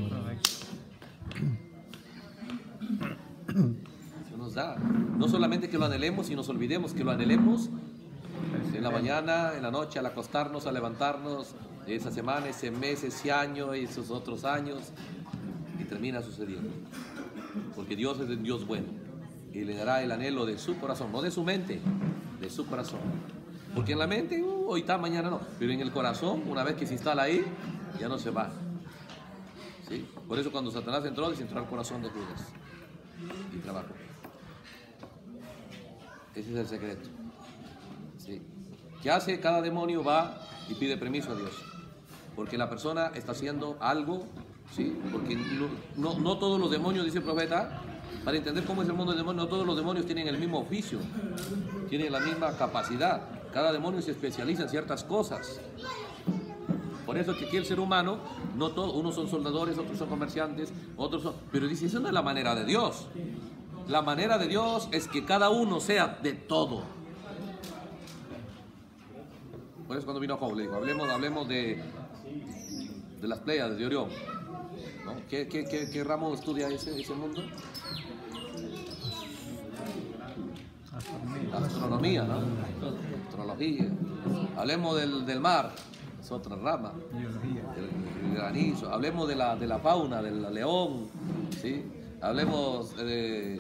[SPEAKER 2] Dios nos da. No solamente que lo anhelemos y nos olvidemos, que lo anhelemos en la mañana, en la noche, al acostarnos, al levantarnos, esa semana, ese mes, ese año, esos otros años, y termina sucediendo. Porque Dios es un Dios bueno y le dará el anhelo de su corazón, no de su mente, de su corazón. Porque en la mente, hoy está, mañana no, pero en el corazón, una vez que se instala ahí, ya no se va. ¿Sí? Por eso cuando Satanás entró, entró al corazón de Judas y trabajó. Ese es el secreto. ¿Sí? ¿Qué hace? Cada demonio va y pide permiso a Dios. Porque la persona está haciendo algo, ¿sí? Porque no todos los demonios, dice el profeta, para entender cómo es el mundo del demonio, no todos los demonios tienen el mismo oficio, tienen la misma capacidad. Cada demonio se especializa en ciertas cosas. Por eso es que aquí el ser humano, no todos, unos son soldadores, otros son comerciantes, otros son... Pero dice, eso no es la manera de Dios. La manera de Dios es que cada uno sea de todo. Por eso cuando vino Job le dijo, hablemos de las Pléyades de Orión, ¿no? ¿Qué ramo estudia ese mundo? Astronomía, ¿no? Astrología. Hablemos del mar, es otra rama. El granizo. Hablemos de la fauna, del león, ¿sí? Hablemos de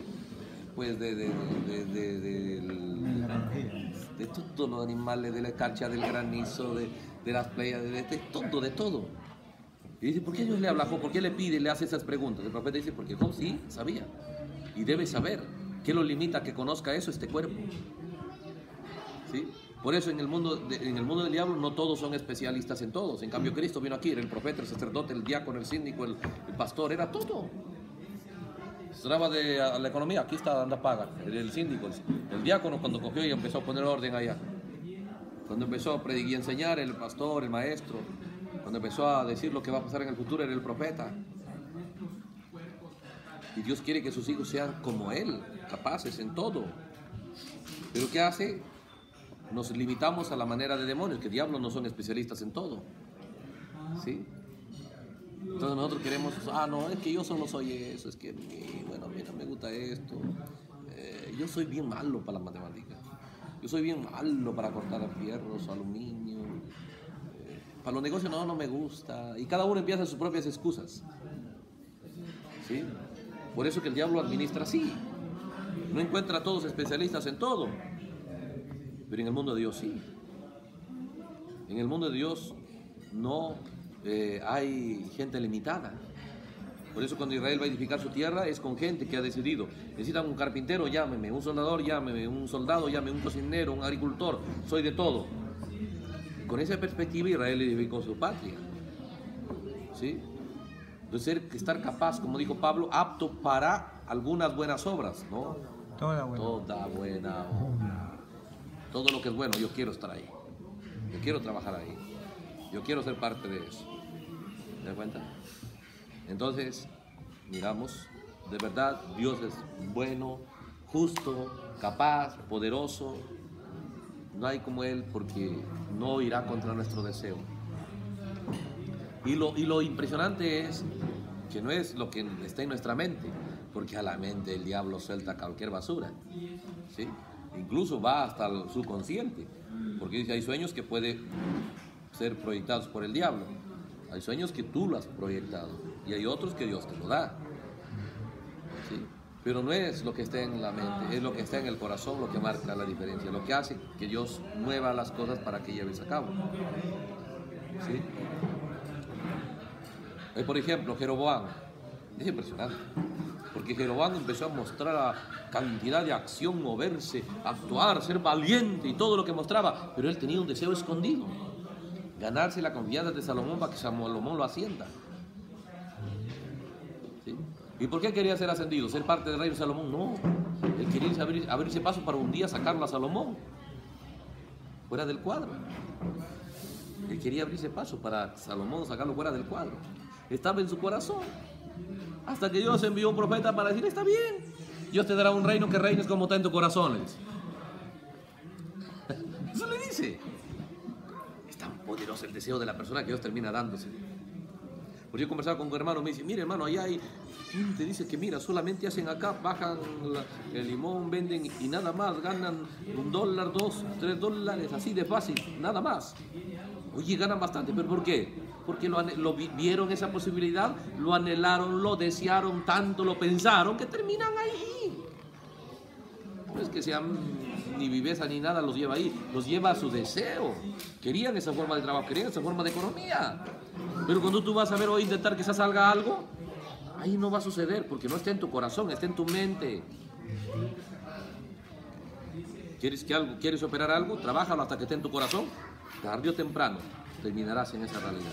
[SPEAKER 2] todos los animales, de la escarcha, del granizo, de las playas, de todo. Y dice, ¿por qué Dios le habla a Job? ¿Por qué le pide, le hace esas preguntas? El profeta dice, porque Job sí sabía y debe saber. ¿Qué lo limita a que conozca eso, este cuerpo? ¿Sí? Por eso en el mundo del diablo no todos son especialistas en todos. En cambio Cristo vino aquí, era el profeta, el sacerdote, el diácono, el síndico, el pastor, era todo. Se traba de la economía, aquí está, anda paga, el síndico, el diácono cuando cogió y empezó a poner orden allá. Cuando empezó a predicar y enseñar, el pastor, el maestro. Cuando empezó a decir lo que va a pasar en el futuro, era el profeta. Y Dios quiere que sus hijos sean como Él, capaces en todo. Pero ¿qué hace? Nos limitamos a la manera de demonios, que diablos no son especialistas en todo. ¿Sí? Entonces nosotros queremos, no, es que yo solo soy eso, es que, bueno, mira, me gusta esto. Yo soy bien malo para las matemáticas. Yo soy bien malo para cortar fierros, aluminio. Para los negocios no me gusta. Y cada uno empieza sus propias excusas. ¿Sí? Por eso que el diablo administra así. No encuentra a todos especialistas en todo. Pero en el mundo de Dios sí. En el mundo de Dios no hay gente limitada. Por eso cuando Israel va a edificar su tierra es con gente que ha decidido. Necesitan un carpintero, llámeme. Un soldador, llámeme. Un soldado, llámeme. Un cocinero, un agricultor. Soy de todo. Con esa perspectiva Israel edificó su patria. ¿Sí? De estar capaz, como dijo Pablo, apto para algunas buenas obras, ¿no?
[SPEAKER 3] Toda buena.
[SPEAKER 2] Toda buena obra. Todo lo que es bueno, yo quiero estar ahí. Yo quiero trabajar ahí. Yo quiero ser parte de eso. ¿Te das cuenta? Entonces, miramos, de verdad, Dios es bueno, justo, capaz, poderoso. No hay como Él porque no irá contra nuestro deseo. Y lo impresionante es que no es lo que está en nuestra mente, porque a la mente el diablo suelta cualquier basura, ¿sí? Incluso va hasta el subconsciente, porque dice, hay sueños que pueden ser proyectados por el diablo, hay sueños que tú lo has proyectado, y hay otros que Dios te lo da, ¿sí? Pero no es lo que está en la mente, es lo que está en el corazón lo que marca la diferencia, lo que hace que Dios mueva las cosas para que lleves a cabo, ¿sí? Por ejemplo, Jeroboam, es impresionante, porque Jeroboam empezó a mostrar la cantidad de acción, moverse, actuar, ser valiente y todo lo que mostraba, pero él tenía un deseo escondido, ganarse la confianza de Salomón para que Salomón lo ascienda. ¿Sí? ¿Y por qué quería ser ascendido? ¿Ser parte del reino de Salomón? No, él quería abrirse paso para un día sacarlo a Salomón fuera del cuadro. Él quería abrirse paso para Salomón sacarlo fuera del cuadro. Estaba en su corazón. Hasta que Dios envió un profeta para decir, está bien, Dios te dará un reino que reines como está en tu corazón, le dice. Eso le dice. Es tan poderoso el deseo de la persona que Dios termina dándose. Porque yo conversaba con un hermano, me dice, mire hermano, allá hay gente, dice que mira, solamente hacen acá, bajan el limón, venden y nada más, ganan $1, $2, $3, así de fácil, nada más. Oye, ganan bastante, ¿pero por qué? Porque vieron esa posibilidad, lo anhelaron, lo desearon tanto, lo pensaron, que terminan ahí. No es que sean ni viveza ni nada los lleva ahí, los lleva a su deseo. Querían esa forma de trabajo, querían esa forma de economía. Pero cuando tú vas a ver o intentar que se salga algo, ahí no va a suceder, porque no está en tu corazón, está en tu mente. ¿Quieres operar algo? Trabájalo hasta que esté en tu corazón. Tarde o temprano terminarás en esa realidad.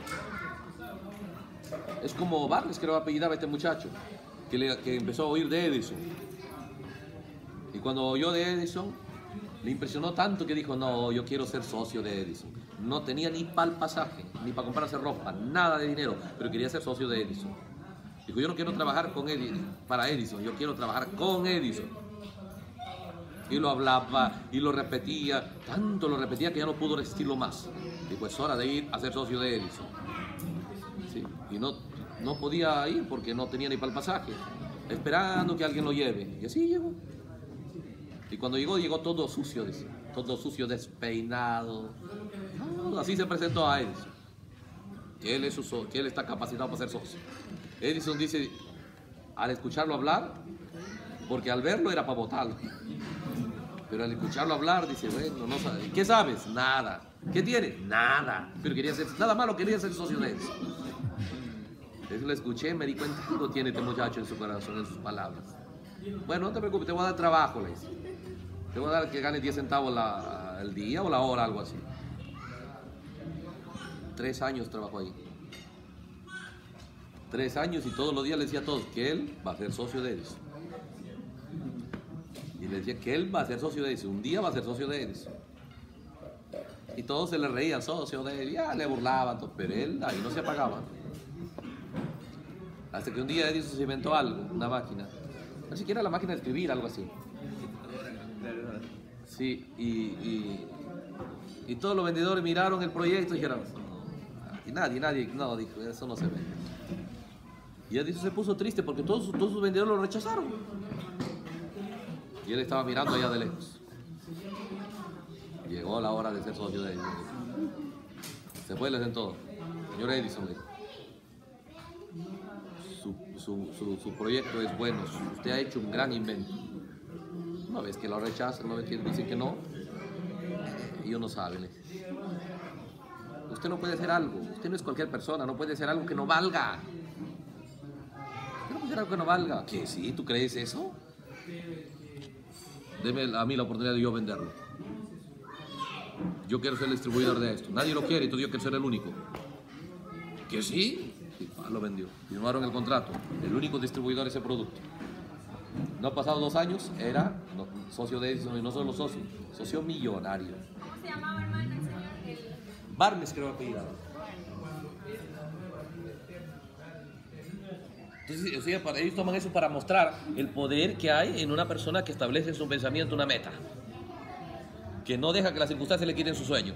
[SPEAKER 2] Es como Barnes, que lo apellidaba este muchacho, que empezó a oír de Edison. Y cuando oyó de Edison, le impresionó tanto que dijo, no, yo quiero ser socio de Edison. No tenía ni para el pasaje, ni para comprarse ropa, nada de dinero, pero quería ser socio de Edison. Dijo, yo no quiero trabajar para Edison, yo quiero trabajar con Edison. Y lo hablaba y lo repetía, tanto lo repetía que ya no pudo resistirlo más. Dijo, es hora de ir a ser socio de Edison. ¿Sí? Y no podía ir porque no tenía ni para el pasaje, esperando que alguien lo lleve. Y así llegó. Y cuando llegó todo sucio, dice, todo sucio, despeinado. Así se presentó a Edison. Que él está capacitado para ser socio. Edison dice, al escucharlo hablar, porque al verlo era para votarlo. Pero al escucharlo hablar, dice, bueno, no sabe. ¿Qué sabes? Nada. ¿Qué tiene? Nada. Pero nada malo, quería ser socio de Edison. Entonces lo escuché, me di cuenta que algo tiene este muchacho en su corazón, en sus palabras. Bueno, no te preocupes, te voy a dar trabajo, le dice. Te voy a dar que gane 10 centavos el día o la hora, algo así. 3 años trabajó ahí. 3 años y todos los días le decía a todos que él va a ser socio de Edison. Y le decía que él va a ser socio de Edison. Un día va a ser socio de Edison. Y todos se le reían, socio de Edison. Ya le burlaban, pero él ahí no se apagaba. Hasta que un día Edison se inventó algo, una máquina. No siquiera la máquina de escribir, algo así. Sí, y todos los vendedores miraron el proyecto y dijeron, Y nadie, no, dijo, eso no se ve. Y él dice, se puso triste porque todos sus vendedores lo rechazaron. Y él estaba mirando allá de lejos. Llegó la hora de ser socio de ellos. Se fue y les sentó. Señor Edison, su proyecto es bueno, usted ha hecho un gran invento. Una vez que lo rechazan, una vez que dicen que no, ellos no saben. Usted no puede hacer algo, usted no es cualquier persona, no puede hacer algo que no valga. Usted no puede hacer algo que no valga. ¿Qué? ¿Sí? ¿Tú crees eso? Deme a mí la oportunidad de yo venderlo. Yo quiero ser el distribuidor de esto. Nadie lo quiere, entonces yo quiero ser el único. ¿Que sí? Sí, lo vendió. Firmaron el contrato. El único distribuidor de ese producto. No ha pasado 2 años, era socio de Edison, y no solo socio millonario.
[SPEAKER 5] ¿Cómo se llamaba, hermano, el señor?
[SPEAKER 2] Barnes, creo que apellidado. Entonces, o sea, ellos toman eso para mostrar el poder que hay en una persona que establece en su pensamiento una meta. Que no deja que las circunstancias le quiten su sueño.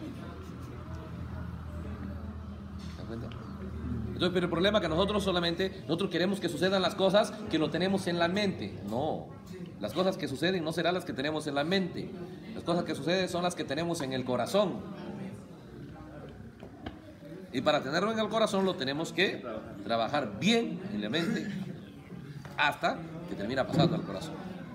[SPEAKER 2] ¿Te das cuenta? Entonces, pero el problema es que nosotros queremos que sucedan las cosas que lo tenemos en la mente. No, las cosas que suceden no serán las que tenemos en la mente. Las cosas que suceden son las que tenemos en el corazón. Y para tenerlo en el corazón lo tenemos que trabajar bien en la mente hasta que termina pasando al corazón.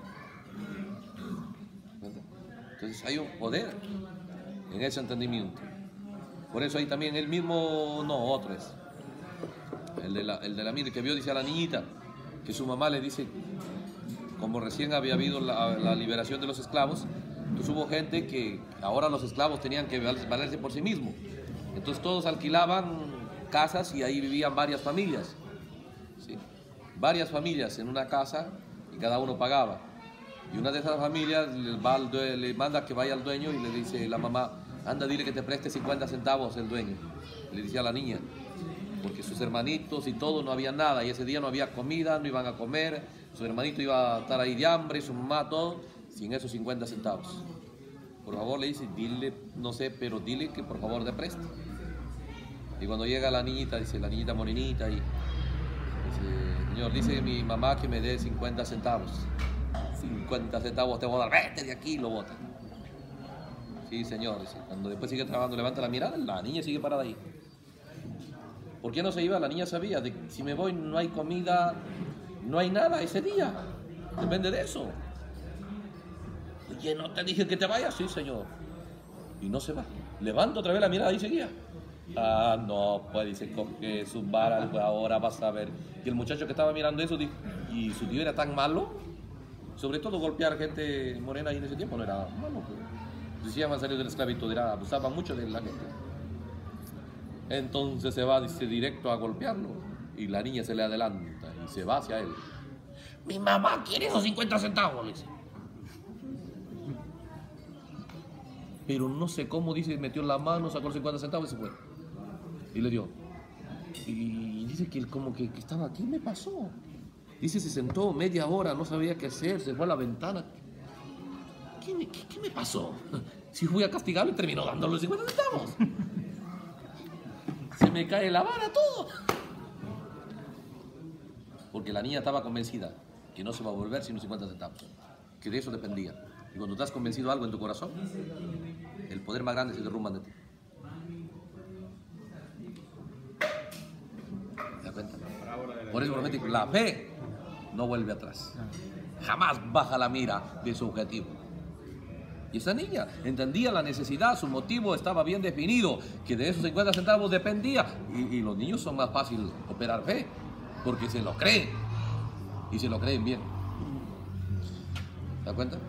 [SPEAKER 2] Entonces hay un poder en ese entendimiento. Por eso hay también el mismo, no, otro es. El de la mira que vio, dice a la niñita, que su mamá le dice, como recién había habido la liberación de los esclavos, entonces hubo gente que ahora los esclavos tenían que valerse por sí mismos. Entonces todos alquilaban casas y ahí vivían varias familias. ¿Sí? Varias familias en una casa y cada uno pagaba. Y una de esas familias le manda que vaya al dueño y le dice la mamá, anda, dile que te preste 50 centavos el dueño. Le dice a la niña, porque sus hermanitos y todo no había nada, y ese día no había comida, no iban a comer, su hermanito iba a estar ahí de hambre, su mamá, todo, sin esos 50 centavos. Por favor, le dice, dile, no sé, pero dile que por favor te preste. Y cuando llega la niñita, dice, la niñita morenita, y dice, señor, dice mi mamá que me dé 50 centavos. 50 centavos te voy a dar, vete de aquí, lo botan. Sí, señor, dice. Cuando después sigue trabajando, levanta la mirada, la niña sigue parada ahí. ¿Por qué no se iba? La niña sabía, de que si me voy no hay comida, no hay nada ese día. Depende de eso. Oye, ¿no te dije que te vayas? Sí, señor. Y no se va. Levanta otra vez la mirada y seguía. Ah, no, pues dice, coge su vara, pues ahora vas a ver. Y el muchacho que estaba mirando eso, dijo, ¿y su tío era tan malo? Sobre todo golpear gente morena ahí en ese tiempo no era malo. Pues, decían, han salido de la esclavitud, abusaban mucho de la gente. Entonces se va, dice, directo a golpearlo. Y la niña se le adelanta y se va hacia él. Mi mamá quiere esos 50 centavos, le dice. Pero no sé cómo, dice, metió la mano, sacó los 50 centavos y se fue. Y le dio. Y dice que él como que estaba, ¿qué me pasó? Dice, se sentó media hora, no sabía qué hacer, se fue a la ventana. ¿Qué me pasó? Si fui a castigarlo y terminó dándole los 50 centavos. Se me cae la vara todo. Porque la niña estaba convencida que no se va a volver sino 50 centavos. Que de eso dependía. Y cuando estás convencido de algo en tu corazón, el poder más grande se derrumba de ti. ¿Te das cuenta? Por eso promete, la fe no vuelve atrás. Jamás baja la mira de su objetivo. Y esa niña entendía la necesidad, su motivo estaba bien definido, que de esos 50 centavos dependía. Y los niños son más fácil operar fe, porque se lo creen. Y se lo creen bien. ¿Te das cuenta?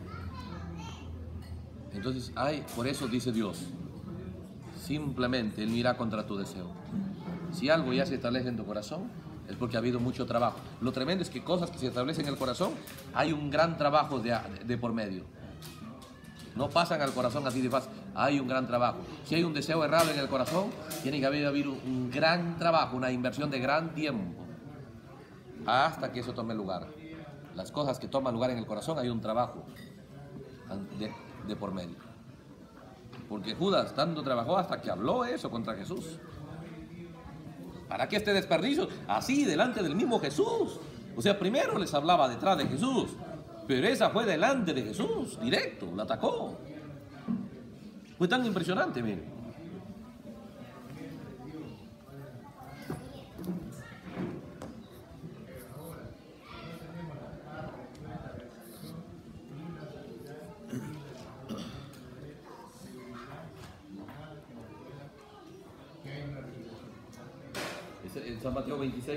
[SPEAKER 2] Entonces, por eso dice Dios, simplemente Él mira contra tu deseo. Si algo ya se establece en tu corazón, es porque ha habido mucho trabajo. Lo tremendo es que cosas que se establecen en el corazón, hay un gran trabajo de por medio. No pasan al corazón así de fácil, hay un gran trabajo. Si hay un deseo errado en el corazón, tiene que haber un gran trabajo, una inversión de gran tiempo, hasta que eso tome lugar. Las cosas que toman lugar en el corazón, hay un trabajo de por medio. Porque Judas tanto trabajó hasta que habló eso contra Jesús. ¿Para qué este desperdicio? Así, delante del mismo Jesús. O sea, primero les hablaba detrás de Jesús, pero esa fue delante de Jesús, directo, la atacó. Fue tan impresionante, miren. En San Mateo 26,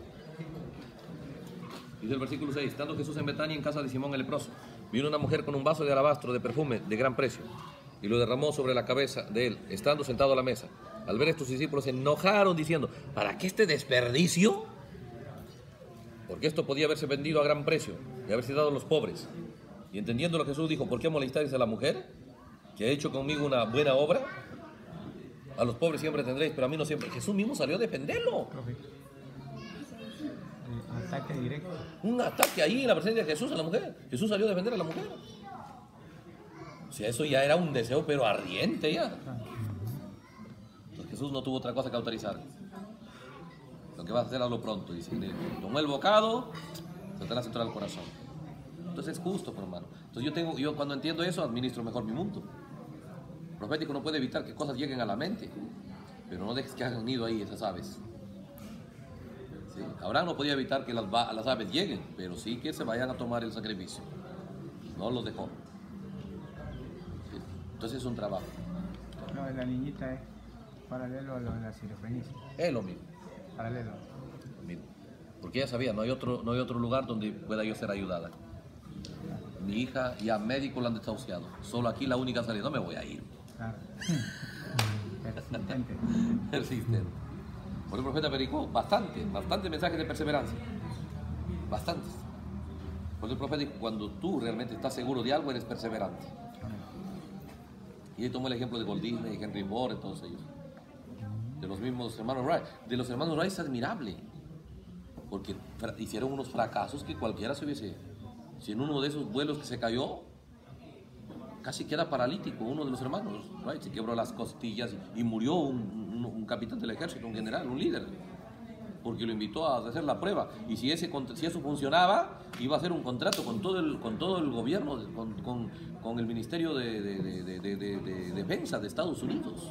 [SPEAKER 2] dice el versículo 6, estando Jesús en Betania en casa de Simón el leproso, vino una mujer con un vaso de alabastro de perfume de gran precio y lo derramó sobre la cabeza de él, estando sentado a la mesa. Al ver esto, sus discípulos se enojaron diciendo, ¿para qué este desperdicio? Porque esto podía haberse vendido a gran precio y haberse dado a los pobres. Y entendiéndolo, Jesús dijo, ¿por qué molestáis a la mujer que ha hecho conmigo una buena obra? A los pobres siempre tendréis, pero a mí no siempre. Jesús mismo salió a defenderlo.
[SPEAKER 3] Ataque directo.
[SPEAKER 2] Un ataque ahí en la presencia de Jesús a la mujer. Jesús salió a defender a la mujer. O sea, eso ya era un deseo, pero ardiente ya. Entonces Jesús no tuvo otra cosa que autorizar. Lo que vas a hacer, hazlo pronto. Dice, tomó el bocado, Satanás entró al corazón. Entonces es justo, por hermano. Entonces yo cuando entiendo eso, administro mejor mi mundo. El profético no puede evitar que cosas lleguen a la mente, pero no dejes que hagan nido ahí esas aves. ¿Sí? Abraham no podía evitar que las aves lleguen, pero sí que se vayan a tomar el sacrificio. No los dejó. ¿Sí? Entonces es un trabajo.
[SPEAKER 3] No, la niñita es paralelo a lo de la Sirofenicia.
[SPEAKER 2] Es lo mismo.
[SPEAKER 3] Paralelo.
[SPEAKER 2] Lo mismo. Porque ella sabía, no hay otro lugar donde pueda yo ser ayudada. Mi hija ya médico la han desahuciado. Solo aquí la única salida, no me voy a ir.
[SPEAKER 3] Claro. Persistente.
[SPEAKER 2] Persistente. Por el profeta predicó bastante mensajes de perseverancia. Bastantes. Por el profeta dijo, cuando tú realmente estás seguro de algo, eres perseverante. Y él tomó el ejemplo de Walt Disney, Henry Ford, de todos ellos. De los mismos hermanos Wright. De los hermanos Wright es admirable. Porque hicieron unos fracasos que cualquiera se hubiese... Si en uno de esos vuelos que se cayó, casi queda paralítico uno de los hermanos, right? Se quebró las costillas y murió un capitán del ejército, un general, un líder, porque lo invitó a hacer la prueba. Y si eso funcionaba, iba a hacer un contrato con todo el gobierno, con el Ministerio de Defensa de Estados Unidos.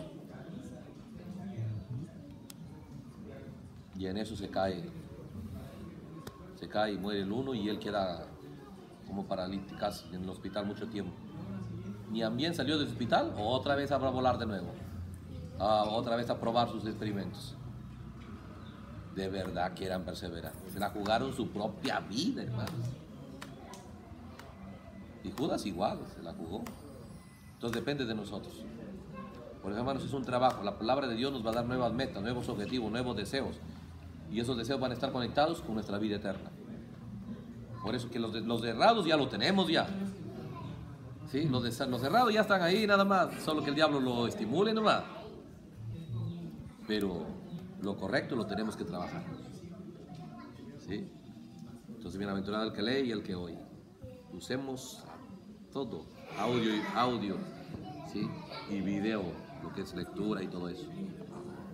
[SPEAKER 2] Y en eso se cae y muere el uno y él queda como paralítico en el hospital mucho tiempo. Ni también salió del hospital, o otra vez a volar de nuevo, otra vez a probar sus experimentos. De verdad que eran perseverantes, se la jugaron su propia vida, hermanos. Y Judas igual, se la jugó. Entonces depende de nosotros. Por eso, hermanos, es un trabajo. La palabra de Dios nos va a dar nuevas metas, nuevos objetivos, nuevos deseos. Y esos deseos van a estar conectados con nuestra vida eterna. Por eso que los errados ya lo tenemos ya. ¿Sí? Los errados ya están ahí nada más, solo que el diablo lo estimule nomás. Pero lo correcto lo tenemos que trabajar. ¿Sí? Entonces, bienaventurado el que lee y el que oye. Usemos todo, audio, ¿sí? Y video, lo que es lectura y todo eso.